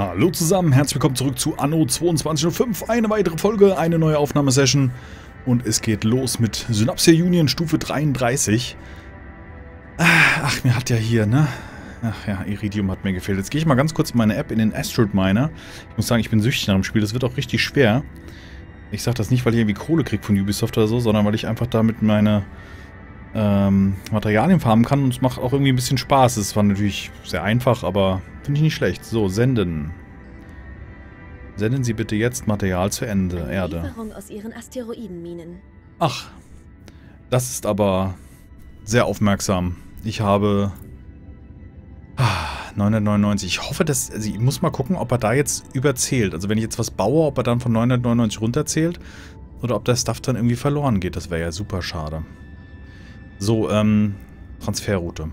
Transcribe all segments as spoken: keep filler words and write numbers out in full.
Hallo zusammen, herzlich willkommen zurück zu Anno zweiundzwanzig null fünf. Eine weitere Folge, eine neue Aufnahmesession. Und es geht los mit Synapsia Union Stufe dreiunddreißig. Ach, mir hat ja hier, ne? Ach ja, Iridium hat mir gefehlt. Jetzt gehe ich mal ganz kurz in meine App in den Asteroid Miner. Ich muss sagen, ich bin süchtig nach dem Spiel. Das wird auch richtig schwer. Ich sage das nicht, weil ich irgendwie Kohle kriege von Ubisoft oder so, sondern weil ich einfach damit meine ähm, Materialien farmen kann. Und es macht auch irgendwie ein bisschen Spaß. Es war natürlich sehr einfach, aber finde ich nicht schlecht. So, senden. Senden Sie bitte jetzt Material zu Ende, Eine Erde. Lieferung aus Ihren Asteroidenminen. Ach, das ist aber sehr aufmerksam. Ich habe ah, neunhundertneunundneunzig. Ich hoffe, dass... Also ich muss mal gucken, ob er da jetzt überzählt. Also wenn ich jetzt was baue, ob er dann von neunhundertneunundneunzig runterzählt oder ob der Stuff dann irgendwie verloren geht. Das wäre ja super schade. So, ähm, Transferroute.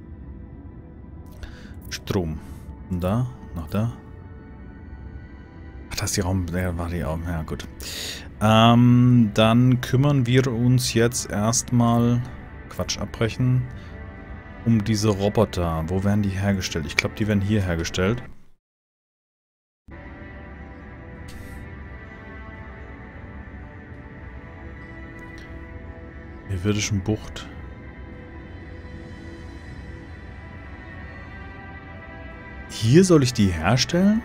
Strom. Und da, nach da. Ach, das ist die Raum... Ja, war die Raum... Ja, gut. Ähm, dann kümmern wir uns jetzt erstmal... Quatsch, abbrechen. Um diese Roboter. Wo werden die hergestellt? Ich glaube, die werden hier hergestellt. Irdischen Bucht. Hier soll ich die herstellen?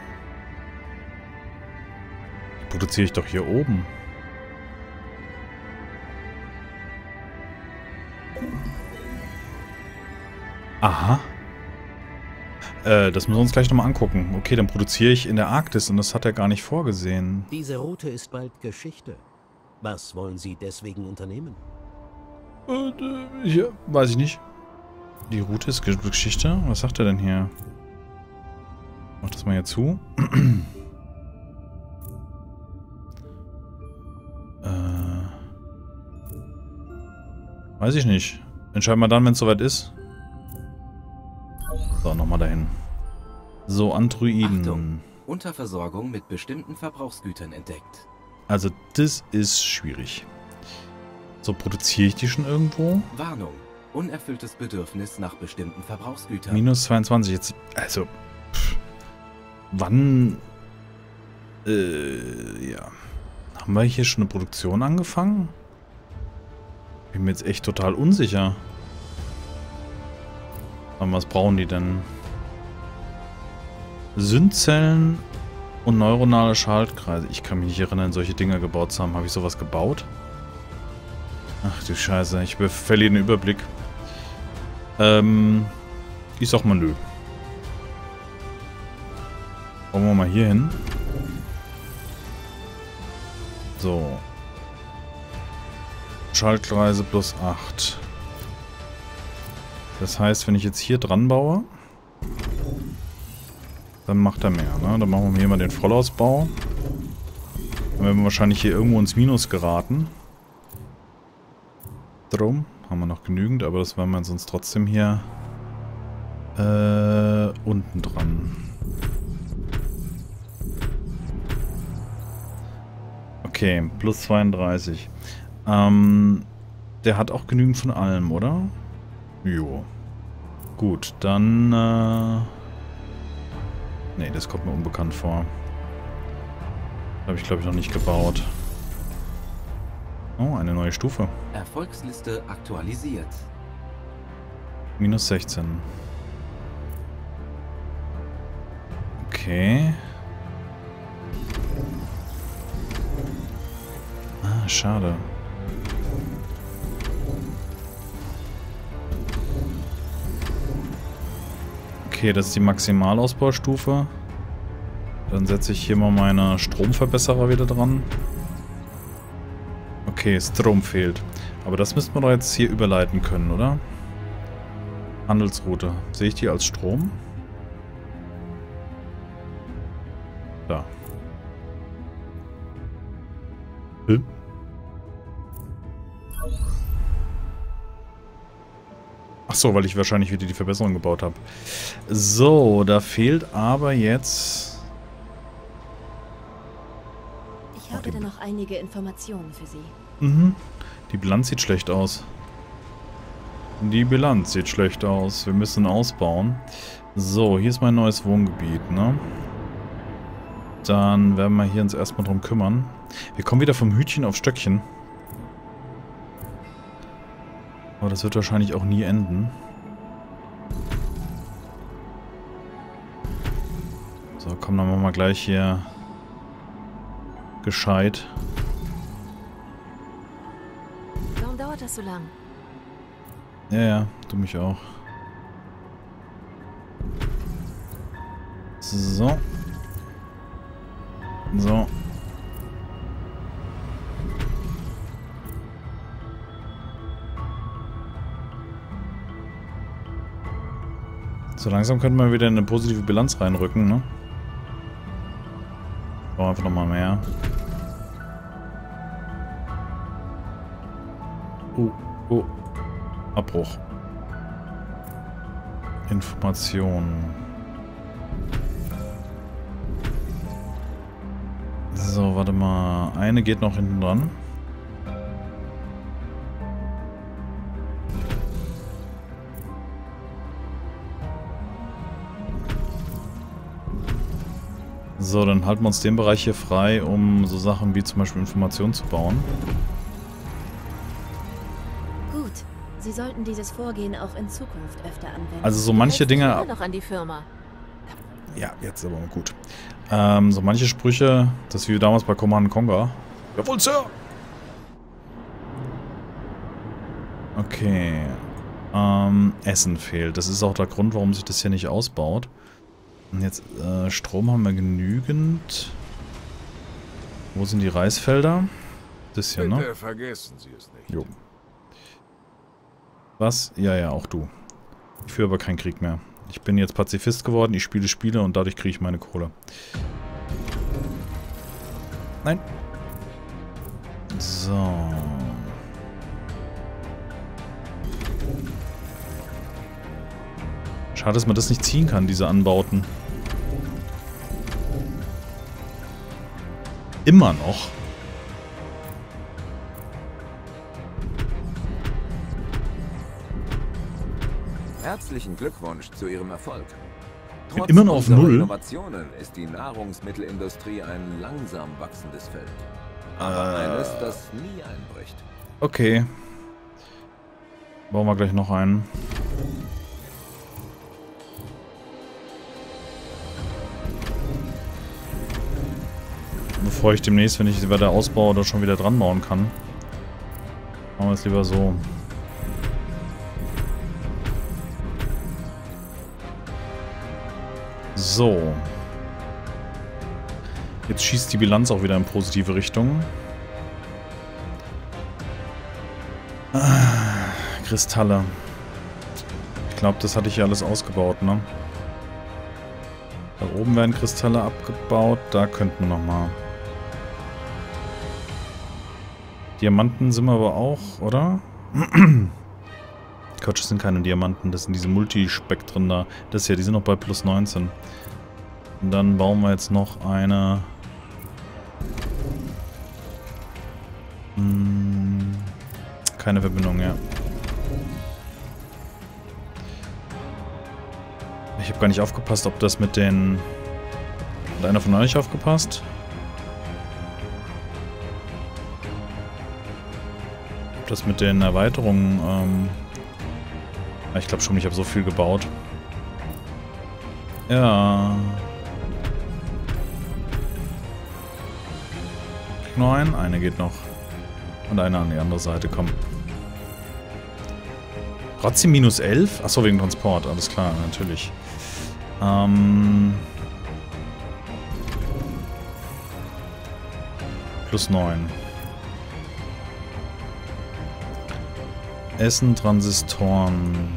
Die produziere ich doch hier oben. Aha. Äh, das müssen wir uns gleich nochmal angucken. Okay, dann produziere ich in der Arktis und das hat er gar nicht vorgesehen. Diese Route ist bald Geschichte. Was wollen Sie deswegen unternehmen? Äh, ja, weiß ich nicht. Die Route ist Geschichte? Was sagt er denn hier? Mach das mal hier zu. äh, weiß ich nicht. Entscheiden wir dann, wenn es soweit ist. So, nochmal dahin. So, Androiden. Achtung, Unterversorgung mit bestimmten Verbrauchsgütern entdeckt. Also, das ist schwierig. So, produziere ich die schon irgendwo? Warnung, unerfülltes Bedürfnis nach bestimmten Verbrauchsgütern. Minus zweiundzwanzig, jetzt, also, pff, wann, äh, ja. Haben wir hier schon eine Produktion angefangen? Bin mir jetzt echt total unsicher. Aber was brauchen die denn? Syndzellen und neuronale Schaltkreise. Ich kann mich nicht erinnern, solche Dinger gebaut zu haben. Habe ich sowas gebaut? Ach du Scheiße, ich verliere den Überblick. Ähm, ich sag mal nö. Kommen wir mal hier hin. So. Schaltkreise plus acht. Das heißt, wenn ich jetzt hier dran baue, dann macht er mehr, ne? Dann machen wir hier mal den Vollausbau. Dann werden wir wahrscheinlich hier irgendwo ins Minus geraten. Drum haben wir noch genügend, aber das werden wir sonst trotzdem hier äh, unten dran. Okay, plus zweiunddreißig. Ähm, der hat auch genügend von allem, oder? Jo. Gut, dann... Äh ne, das kommt mir unbekannt vor. Habe ich, glaube ich, noch nicht gebaut. Oh, eine neue Stufe. Erfolgsliste aktualisiert. Minus sechzehn. Okay. Ah, schade. Okay, das ist die Maximalausbaustufe. Dann setze ich hier mal meine Stromverbesserer wieder dran. Okay, Strom fehlt. Aber das müssten wir doch jetzt hier überleiten können, oder? Handelsroute. Sehe ich die als Strom? Da. Hm? Ach so, weil ich wahrscheinlich wieder die Verbesserung gebaut habe. So, da fehlt aber jetzt... Ich habe da noch einige Informationen für Sie. Mhm. Die Bilanz sieht schlecht aus. Die Bilanz sieht schlecht aus. Wir müssen ausbauen. So, hier ist mein neues Wohngebiet, ne? Dann werden wir hier uns erstmal drum kümmern. Wir kommen wieder vom Hütchen auf Stöckchen. Aber das wird wahrscheinlich auch nie enden. So, komm, dann machen wir gleich hier gescheit. Warum dauert das so lang? Ja, ja, du mich auch. So. So. So langsam könnte man wieder in eine positive Bilanz reinrücken, ne? Brauchen einfach nochmal mehr. Oh, oh. Abbruch. Informationen. So, warte mal. Eine geht noch hinten dran. So, dann halten wir uns den Bereich hier frei, um so Sachen wie zum Beispiel Informationen zu bauen. Gut. Sie sollten dieses Vorgehen auch in Zukunft öfter anwenden. Also so manche Dinge... Immer noch an die Firma. Ja, jetzt aber mal gut. Ähm, so manche Sprüche, das wie damals bei Command and Conquer. Jawohl, Sir! Okay. Ähm, Essen fehlt. Das ist auch der Grund, warum sich das hier nicht ausbaut. Und jetzt, äh, Strom haben wir genügend. Wo sind die Reisfelder? Das hier, ne? Bitte vergessen Sie es nicht. Jo. Was? Ja, ja, auch du. Ich führe aber keinen Krieg mehr. Ich bin jetzt Pazifist geworden, ich spiele Spiele und dadurch kriege ich meine Kohle. Nein. So. Schade, dass man das nicht ziehen kann, diese Anbauten. Immer noch. Herzlichen Glückwunsch zu Ihrem Erfolg. Ich bin immer noch auf Null. Innovationen ist die Nahrungsmittelindustrie ein langsam wachsendes Feld. Aber Äh. eines, das nie einbricht. Okay. Bauen wir gleich noch einen. Bevor ich demnächst, wenn ich sie weiter ausbaue oder schon wieder dran bauen kann. Machen wir es lieber so. So. Jetzt schießt die Bilanz auch wieder in positive Richtung. Ah, Kristalle. Ich glaube, das hatte ich ja alles ausgebaut, ne? Da oben werden Kristalle abgebaut. Da könnten wir nochmal. Diamanten sind wir aber auch, oder? Quatsch, das sind keine Diamanten. Das sind diese Multispektren da. Das hier, die sind noch bei plus neunzehn. Und dann bauen wir jetzt noch eine... Hm, keine Verbindung, ja. Ich habe gar nicht aufgepasst, ob das mit den... Hat einer von euch aufgepasst? Ob das mit den Erweiterungen... Ähm ich glaube schon, ich habe so viel gebaut. Ja... Nur ein? Eine geht noch. Und eine an die andere Seite, komm. Razzi minus elf? Achso, wegen Transport, alles klar, natürlich. Ähm... Plus neun. Essen, Transistoren.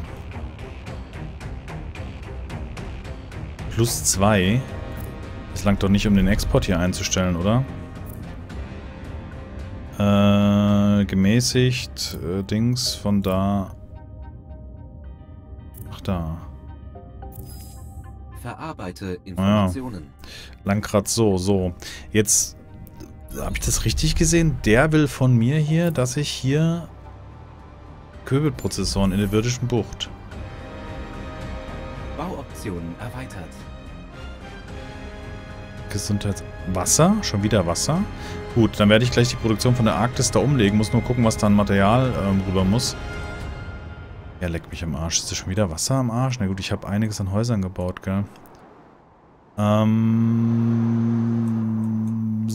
Plus zwei. Das langt doch nicht, um den Export hier einzustellen, oder? Äh, gemäßigt, äh, Dings, von da. Ach, da. Verarbeite Informationen. Ja. Langrad so, so. Jetzt, habe ich das richtig gesehen? Der will von mir hier, dass ich hier Köbelprozessoren in der Wirdischen Bucht. Bauoptionen erweitert. Gesundheit... Wasser? Schon wieder Wasser? Gut, dann werde ich gleich die Produktion von der Arktis da umlegen. Muss nur gucken, was da an Material ähm, rüber muss. Ja, leck mich am Arsch. Ist das schon wieder Wasser am Arsch? Na gut, ich habe einiges an Häusern gebaut, gell? Ähm...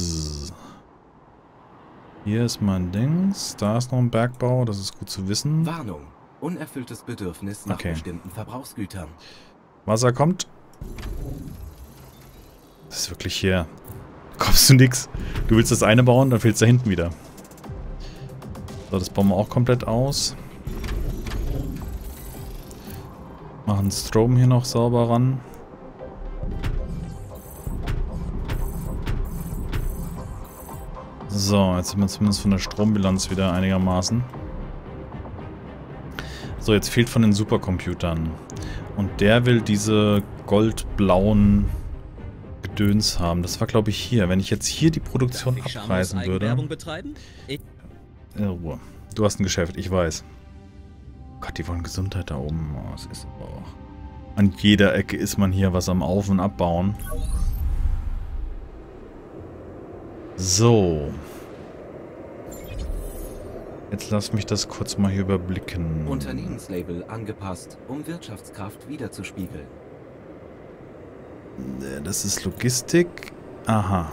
Hier ist mein Dings. Da ist noch ein Bergbau. Das ist gut zu wissen. Warnung. Unerfülltes Bedürfnis nach Okay. bestimmten Verbrauchsgütern. Wasser kommt. Das ist wirklich hier... Da kommst du nix. Du willst das eine bauen, dann fehlt es da hinten wieder. So, das bauen wir auch komplett aus. Machen Strom hier noch sauber ran. So, jetzt sind wir zumindest von der Strombilanz wieder einigermaßen. So, jetzt fehlt von den Supercomputern. Und der will diese goldblauen Gedöns haben. Das war, glaube ich, hier. Wenn ich jetzt hier die Produktion abreißen würde... In Ruhe. Du hast ein Geschäft, ich weiß. Gott, die wollen Gesundheit da oben. Oh, es ist auch... An jeder Ecke ist man hier was am Auf- und Abbauen. So. Jetzt lass mich das kurz mal hier überblicken. Unternehmenslabel angepasst, um Wirtschaftskraft wiederzuspiegeln. Das ist Logistik. Aha.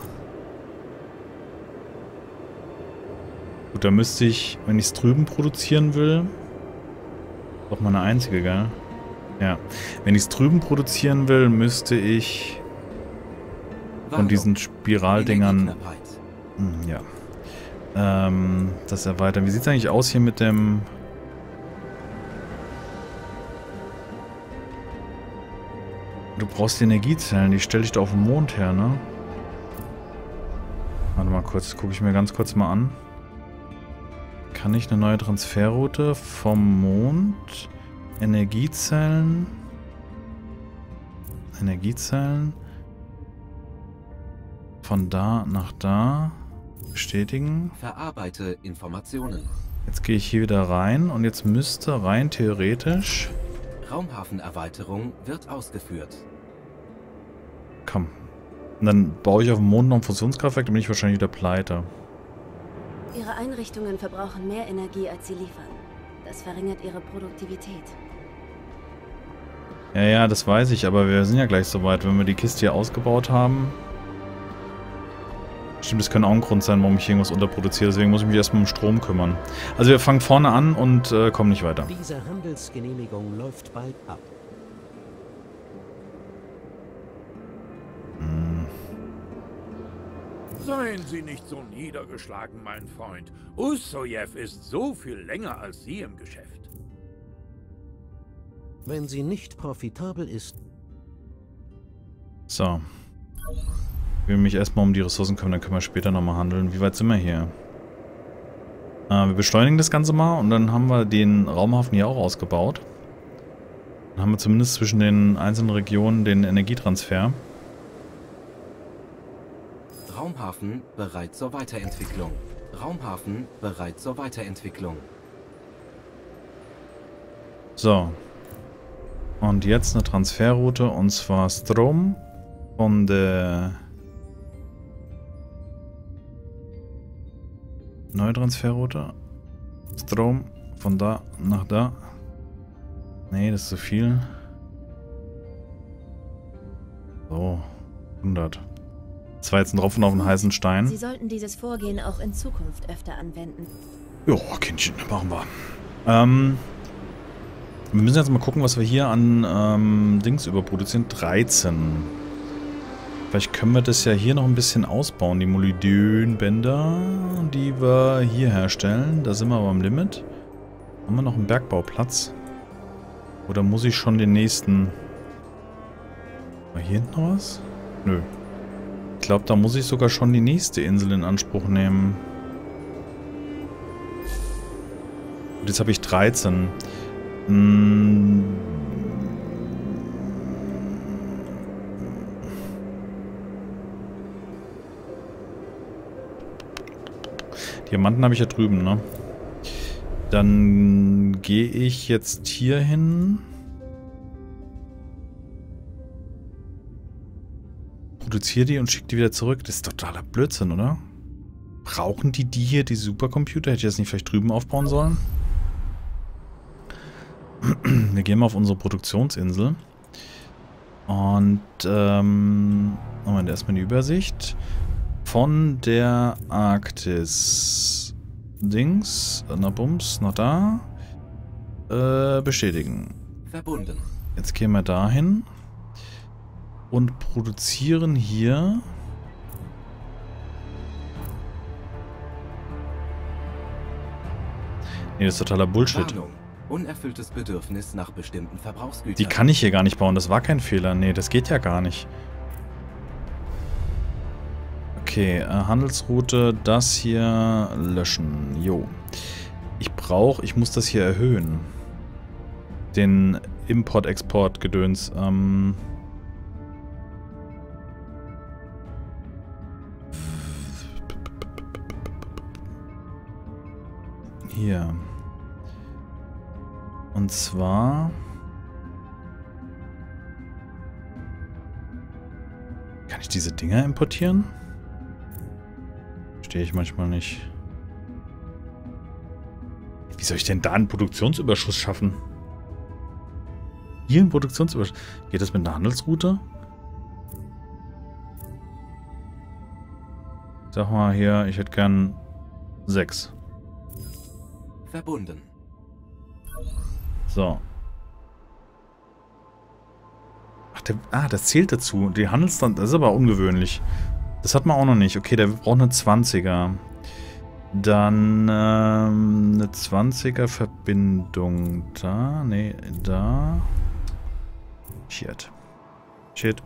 Gut, da müsste ich, wenn ich es drüben produzieren will... Doch mal eine einzige, gell? Ja. Wenn ich es drüben produzieren will, müsste ich... Von diesen Spiraldingern... Hm, ja. Ähm, das erweitern. Wie sieht es eigentlich aus hier mit dem... Du brauchst die Energiezellen, die stelle ich da auf dem Mond her, ne? Warte mal kurz, gucke ich mir ganz kurz mal an. Kann ich eine neue Transferroute vom Mond? Energiezellen? Energiezellen? Von da nach da. Bestätigen. Verarbeite Informationen. Jetzt gehe ich hier wieder rein und jetzt müsste rein theoretisch... Raumhafenerweiterung wird ausgeführt. Komm. Und dann baue ich auf dem Mond noch ein Fusionskraftwerk, dann bin ich wahrscheinlich wieder pleite. Ihre Einrichtungen verbrauchen mehr Energie, als sie liefern. Das verringert ihre Produktivität. Ja, ja, das weiß ich, aber wir sind ja gleich soweit, wenn wir die Kiste hier ausgebaut haben. Stimmt, das könnte auch ein Grund sein, warum ich irgendwas unterproduziere. Deswegen muss ich mich erstmal um Strom kümmern. Also wir fangen vorne an und äh, kommen nicht weiter. Diese Handelsgenehmigung läuft bald ab. Hm. Seien Sie nicht so niedergeschlagen, mein Freund. Ussojew ist so viel länger als Sie im Geschäft. Wenn sie nicht profitabel ist... So. Ich will mich erstmal um die Ressourcen kümmern, dann können wir später nochmal handeln. Wie weit sind wir hier? Äh, wir beschleunigen das Ganze mal und dann haben wir den Raumhafen hier auch ausgebaut. Dann haben wir zumindest zwischen den einzelnen Regionen den Energietransfer. Raumhafen bereit zur Weiterentwicklung. Raumhafen bereit zur Weiterentwicklung. So. Und jetzt eine Transferroute und zwar Strom von der... Neue Transferroute. Strom von da nach da. Nee, das ist zu viel. So, hundert. Das war jetzt ein Tropfen auf einen heißen Stein. Sie sollten dieses Vorgehen auch in Zukunft öfter anwenden. Jo, Kindchen, machen wir. Ähm, wir müssen jetzt mal gucken, was wir hier an ähm, Dings überproduzieren. dreizehn. Vielleicht können wir das ja hier noch ein bisschen ausbauen, die Molybdänbänder, die wir hier herstellen. Da sind wir aber am Limit. Haben wir noch einen Bergbauplatz? Oder muss ich schon den nächsten... War hier hinten noch was? Nö. Ich glaube, da muss ich sogar schon die nächste Insel in Anspruch nehmen. Und jetzt habe ich dreizehn. Hm... Diamanten habe ich ja drüben, ne? Dann gehe ich jetzt hier hin. produziere die und schicke die wieder zurück. Das ist totaler Blödsinn, oder? Brauchen die die hier, die Supercomputer? Hätte ich das nicht vielleicht drüben aufbauen sollen? Wir gehen mal auf unsere Produktionsinsel. Und, ähm, Moment, erstmal die Übersicht. Von der Arktis. Dings, na Bums, na da. Äh, bestätigen. Verbunden. Jetzt gehen wir dahin. Und produzieren hier. Nee, das ist totaler Bullshit. Warnung. Unerfülltes Bedürfnis nach bestimmten Verbrauchsgütern. Die kann ich hier gar nicht bauen, das war kein Fehler. Nee, das geht ja gar nicht. Okay, äh, Handelsroute, das hier löschen. Jo. Ich brauche, ich muss das hier erhöhen. Den Import-Export-Gedöns. Ähm... Hier. Und zwar... Kann ich diese Dinger importieren? Verstehe ich manchmal nicht. Wie soll ich denn da einen Produktionsüberschuss schaffen? Hier ein Produktionsüberschuss. Geht das mit einer Handelsroute? Sag mal hier, ich hätte gern sechs. Verbunden. So. Ach, der, ah, das zählt dazu. Die Handelsstand, das ist aber ungewöhnlich. Das hat man auch noch nicht. Okay, der braucht eine zwanziger. Dann ähm, eine zwanziger Verbindung. Da, nee, da. Shit. Shit.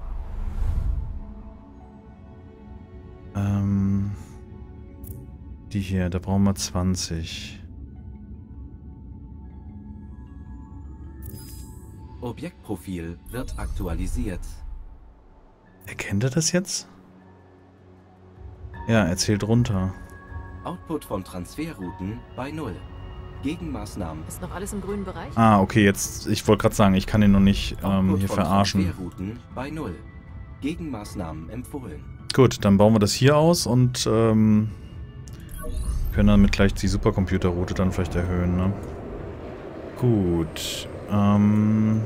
Ähm, die hier, da brauchen wir zwanzig. Objektprofil wird aktualisiert. Erkennt er das jetzt? Ja, er zählt runter. Output von Transferrouten bei null. Gegenmaßnahmen. Ist noch alles im grünen Bereich? Ah, okay, jetzt, ich wollte gerade sagen, ich kann ihn noch nicht ähm, hier verarschen. Transferrouten bei null. Gegenmaßnahmen empfohlen. Gut, dann bauen wir das hier aus und ähm, können damit gleich die Supercomputerroute dann vielleicht erhöhen, ne? Gut. Ähm,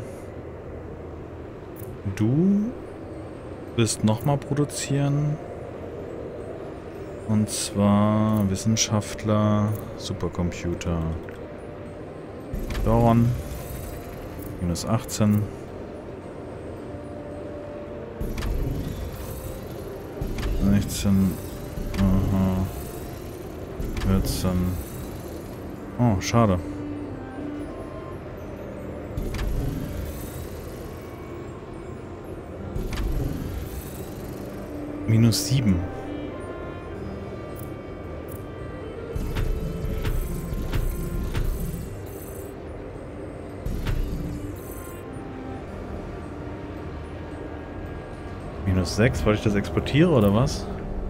du willst nochmal produzieren. Und zwar Wissenschaftler, Supercomputer. Dauern. Minus achtzehn. sechzehn. Aha. vierzehn. Oh, schade. Minus sieben. Minus sechs, weil ich das exportiere, oder was?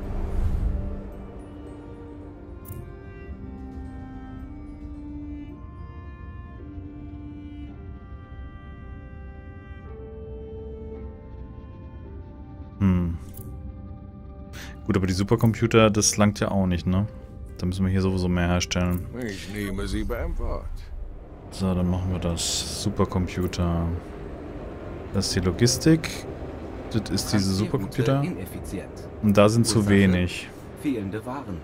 Hm. Gut, aber die Supercomputer, das langt ja auch nicht, ne? Da müssen wir hier sowieso mehr herstellen. Ich nehme Sie beim Wort. So, dann machen wir das. Supercomputer. Das ist die Logistik. Das ist diese Supercomputer. Und da sind zu wenig. Fehlende Waren.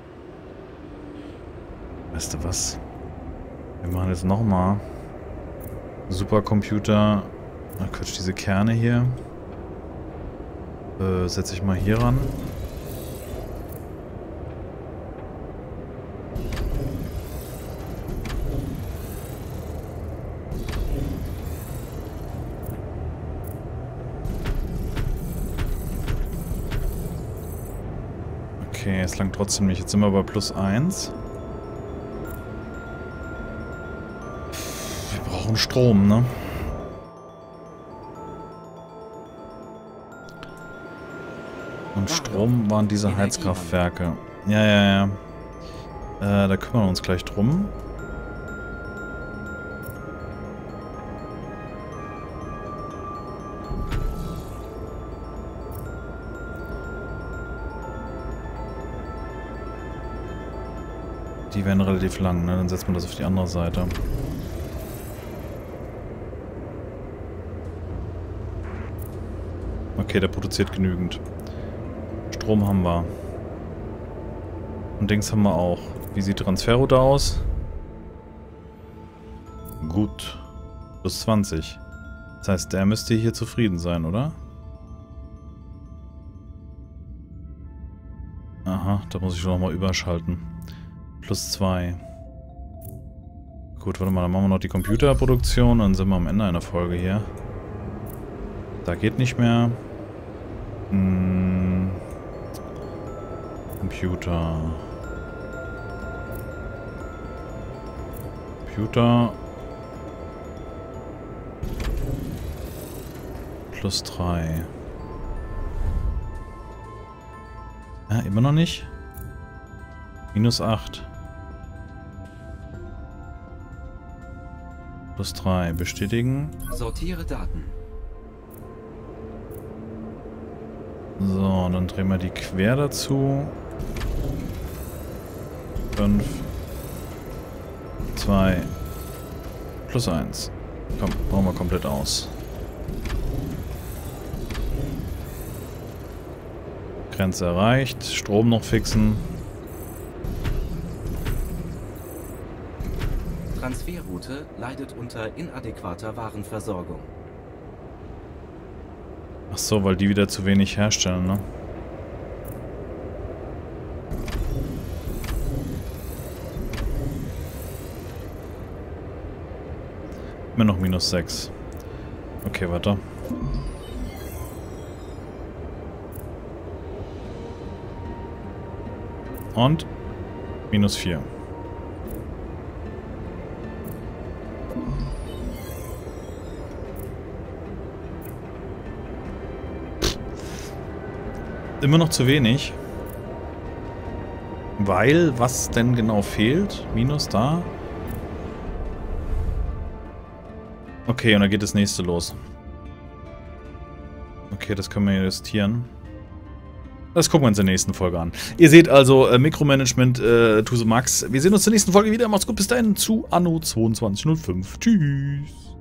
Weißt du was? Wir machen jetzt nochmal. Supercomputer. Ach Quatsch, diese Kerne hier. Äh, setze ich mal hier ran. Okay, es langt trotzdem nicht. Jetzt sind wir bei plus eins. Wir brauchen Strom, ne? Und Strom waren diese Heizkraftwerke. Ja, ja, ja. Äh, da kümmern wir uns gleich drum. Die werden relativ lang, ne? Dann setzt man das auf die andere Seite. Okay, der produziert genügend. Strom haben wir. Und Dings haben wir auch. Wie sieht Transferroute aus? Gut. Plus zwanzig. Das heißt, der müsste hier zufrieden sein, oder? Aha, da muss ich schon nochmal überschalten. Plus zwei. Gut, warte mal, dann machen wir noch die Computerproduktion. Dann sind wir am Ende einer Folge hier. Da geht nicht mehr. Hm. Computer. Computer. Plus drei. Ja, immer noch nicht. Minus acht. Plus drei. Bestätigen. Sortiere Daten. So, dann drehen wir die quer dazu. fünf. zwei. Plus eins. Komm, bauen wir komplett aus. Grenze erreicht. Strom noch fixen. Transferroute leidet unter inadäquater Warenversorgung. Ach so, weil die wieder zu wenig herstellen, ne? Immer noch minus sechs. Okay, warte. Und minus vier. Immer noch zu wenig. Weil, was denn genau fehlt? Minus da. Okay, und dann geht das nächste los. Okay, das können wir justieren. Das gucken wir uns in der nächsten Folge an. Ihr seht also, äh, Mikromanagement äh, to the max. Wir sehen uns in der nächsten Folge wieder. Macht's gut, bis dahin zu Anno zweiundzwanzig null fünf. Tschüss.